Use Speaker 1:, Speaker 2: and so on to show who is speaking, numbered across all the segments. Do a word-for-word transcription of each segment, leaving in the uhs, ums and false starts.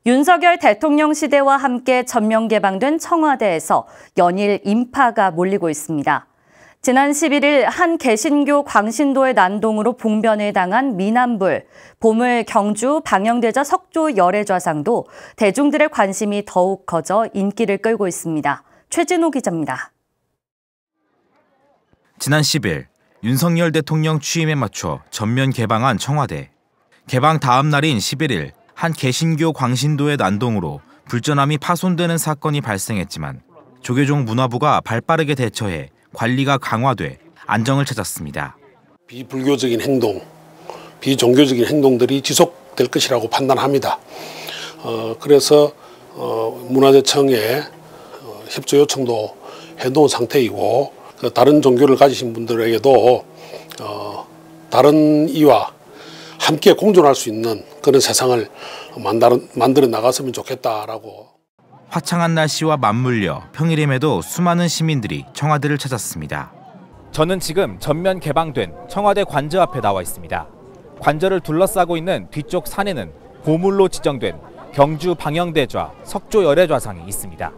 Speaker 1: 윤석열 대통령 시대와 함께 전면 개방된 청와대에서 연일 인파가 몰리고 있습니다. 지난 십일 일 한 개신교 광신도의 난동으로 봉변을 당한 미남불, 보물 경주 방영대자 석조 열애좌상도 대중들의 관심이 더욱 커져 인기를 끌고 있습니다. 최진호 기자입니다.
Speaker 2: 지난 십일 윤석열 대통령 취임에 맞춰 전면 개방한 청와대. 개방 다음 날인 십일 일 한 개신교 광신도의 난동으로 불전함이 파손되는 사건이 발생했지만 조계종 문화부가 발빠르게 대처해 관리가 강화돼 안정을 찾았습니다.
Speaker 3: 비불교적인 행동, 비종교적인 행동들이 지속될 것이라고 판단합니다. 어, 그래서 어, 문화재청에 어, 협조 요청도 해놓은 상태이고 그 다른 종교를 가지신 분들에게도 어, 다른 이와 함께 공존할 수 있는 그런 세상을 만들어, 만들어 나갔으면 좋겠다라고.
Speaker 2: 화창한 날씨와 맞물려 평일임에도 수많은 시민들이 청와대를 찾았습니다.
Speaker 4: 저는 지금 전면 개방된 청와대 관저 앞에 나와 있습니다. 관저를 둘러싸고 있는 뒤쪽 산에는 보물로 지정된 경주 방영대좌 석조 열애좌상이 있습니다.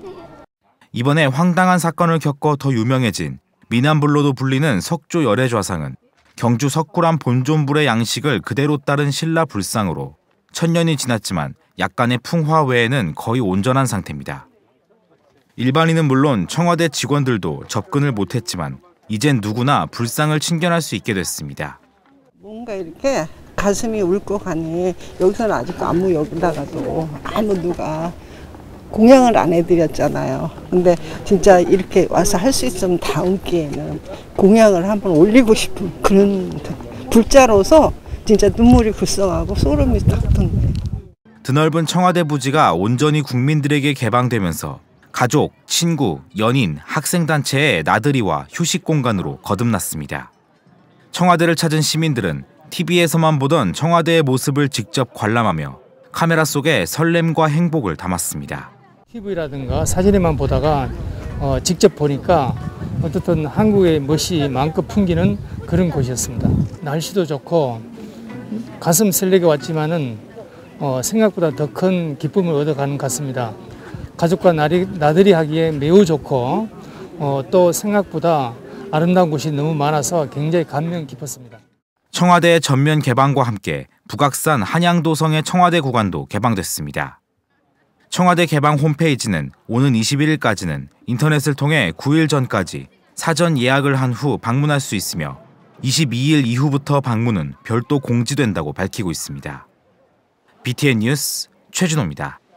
Speaker 2: 이번에 황당한 사건을 겪어 더 유명해진 미남불로도 불리는 석조 열애좌상은 경주 석굴암 본존불의 양식을 그대로 따른 신라 불상으로 천년이 지났지만 약간의 풍화 외에는 거의 온전한 상태입니다. 일반인은 물론 청와대 직원들도 접근을 못했지만 이젠 누구나 불상을 친견할 수 있게 됐습니다.
Speaker 5: 뭔가 이렇게 가슴이 울컥하니 여기서는 아직도 아무 여기다가도 아무 누가 공양을 안 해드렸잖아요. 근데 진짜 이렇게 와서 할 수 있으면 다음 기회에는 공양을 한번 올리고 싶은 그런 불자로서 진짜 눈물이 글썽하고 소름이 딱 돋네요.
Speaker 2: 드넓은 청와대 부지가 온전히 국민들에게 개방되면서 가족, 친구, 연인, 학생단체의 나들이와 휴식 공간으로 거듭났습니다. 청와대를 찾은 시민들은 티비에서만 보던 청와대의 모습을 직접 관람하며 카메라 속에 설렘과 행복을 담았습니다.
Speaker 6: 티비라든가 사진에만 보다가 어, 직접 보니까 어떻든 한국의 멋이 마음껏 풍기는 그런 곳이었습니다. 날씨도 좋고 가슴 설레게 왔지만은 어, 생각보다 더 큰 기쁨을 얻어가는 것 같습니다. 가족과 나리, 나들이 하기에 매우 좋고 어, 또 생각보다 아름다운 곳이 너무 많아서 굉장히 감명 깊었습니다.
Speaker 2: 청와대의 전면 개방과 함께 북악산 한양도성의 청와대 구간도 개방됐습니다. 청와대 개방 홈페이지는 오는 이십일 일까지는 인터넷을 통해 구 일 전까지 사전 예약을 한 후 방문할 수 있으며 이십이 일 이후부터 방문은 별도 공지된다고 밝히고 있습니다. 비티엔 뉴스 최준호입니다.